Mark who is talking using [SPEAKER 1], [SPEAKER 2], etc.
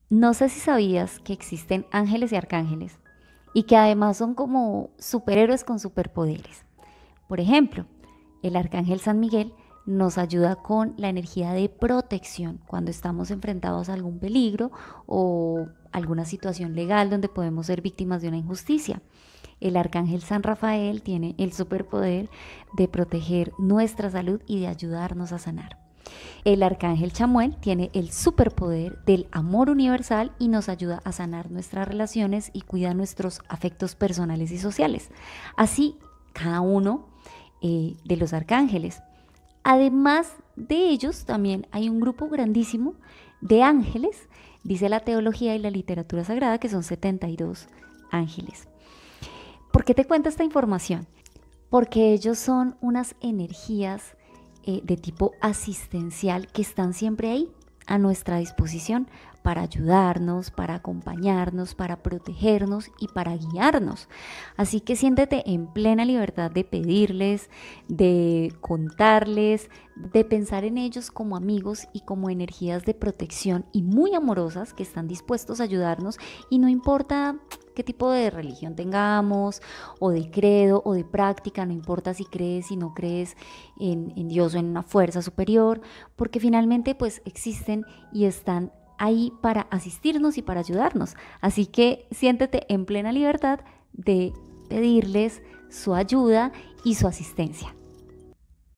[SPEAKER 1] No sé si sabías que existen ángeles y arcángeles y que además son como superhéroes con superpoderes. Por ejemplo, el arcángel San Miguel nos ayuda con la energía de protección cuando estamos enfrentados a algún peligro o alguna situación legal donde podemos ser víctimas de una injusticia. El arcángel San Rafael tiene el superpoder de proteger nuestra salud y de ayudarnos a sanar. El arcángel Chamuel tiene el superpoder del amor universal y nos ayuda a sanar nuestras relaciones y cuida nuestros afectos personales y sociales. Así, cada uno de los arcángeles. Además de ellos, también hay un grupo grandísimo de ángeles, dice la teología y la literatura sagrada, que son 72 ángeles. ¿Por qué te cuento esta información? Porque ellos son unas energías de tipo asistencial que están siempre ahí a nuestra disposición para ayudarnos, para acompañarnos, para protegernos y para guiarnos. Así que siéntete en plena libertad de pedirles, de contarles, de pensar en ellos como amigos y como energías de protección y muy amorosas que están dispuestos a ayudarnos, y no importa qué tipo de religión tengamos o de credo o de práctica, no importa si crees, si no crees en Dios o en una fuerza superior, porque finalmente pues existen y están ahí para asistirnos y para ayudarnos. Así que siéntete en plena libertad de pedirles su ayuda y su asistencia.